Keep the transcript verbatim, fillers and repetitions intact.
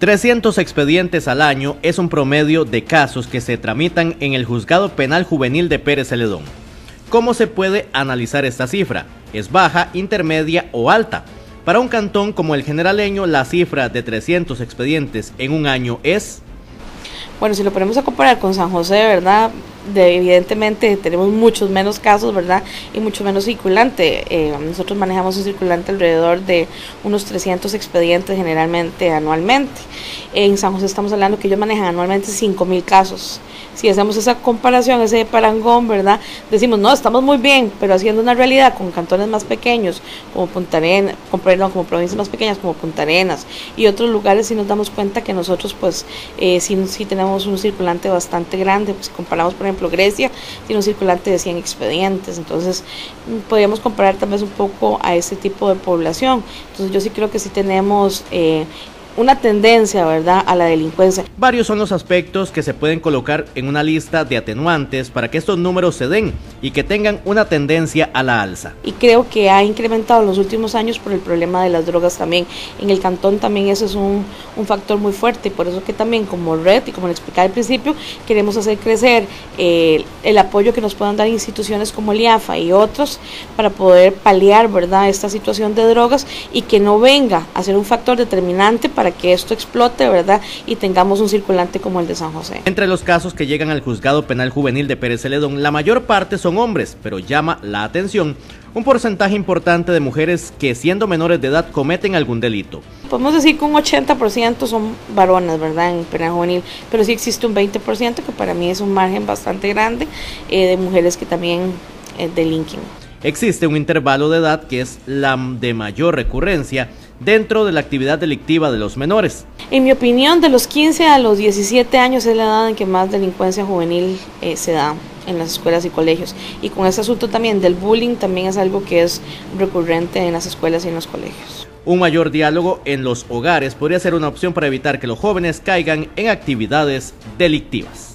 trescientos expedientes al año es un promedio de casos que se tramitan en el Juzgado Penal Juvenil de Pérez Celedón. ¿Cómo se puede analizar esta cifra? ¿Es baja, intermedia o alta? Para un cantón como el Generaleño, la cifra de trescientos expedientes en un año es... Bueno, si lo ponemos a comparar con San José, ¿verdad? De, evidentemente tenemos muchos menos casos, ¿verdad? Y mucho menos circulante. Eh, nosotros manejamos un circulante alrededor de unos trescientos expedientes generalmente anualmente. En San José estamos hablando que ellos manejan anualmente cinco mil casos. Si hacemos esa comparación, ese parangón, ¿verdad? Decimos, no, estamos muy bien, pero haciendo una realidad con cantones más pequeños, como Punta Arenas, con, perdón, como provincias más pequeñas, como Punta Arenas y otros lugares, sí nos damos cuenta que nosotros, pues, eh, sí, sí tenemos un circulante bastante grande. Pues comparamos, por ejemplo, Grecia tiene un circulante de cien expedientes, entonces podríamos comparar también un poco a ese tipo de población. Entonces yo sí creo que sí tenemos eh, una tendencia, ¿verdad?, a la delincuencia. Varios son los aspectos que se pueden colocar en una lista de atenuantes para que estos números se den y que tengan una tendencia a la alza. Y creo que ha incrementado en los últimos años por el problema de las drogas también. En el cantón también ese es un, un factor muy fuerte, por eso que también como red, y como le explicaba al principio, queremos hacer crecer eh, el apoyo que nos puedan dar instituciones como el I A F A y otros para poder paliar, ¿verdad?, esta situación de drogas y que no venga a ser un factor determinante para para que esto explote, ¿verdad?, y tengamos un circulante como el de San José. Entre los casos que llegan al Juzgado Penal Juvenil de Pérez Celedón, la mayor parte son hombres, pero llama la atención un porcentaje importante de mujeres que, siendo menores de edad, cometen algún delito. Podemos decir que un ochenta por ciento son varones, ¿verdad?, en penal juvenil, pero sí existe un veinte por ciento que para mí es un margen bastante grande eh, de mujeres que también eh, delinquen. Existe un intervalo de edad que es la de mayor recurrencia dentro de la actividad delictiva de los menores. En mi opinión, de los quince a los diecisiete años es la edad en que más delincuencia juvenil eh, se da en las escuelas y colegios. Y con ese asunto también del bullying también es algo que es recurrente en las escuelas y en los colegios. Un mayor diálogo en los hogares podría ser una opción para evitar que los jóvenes caigan en actividades delictivas.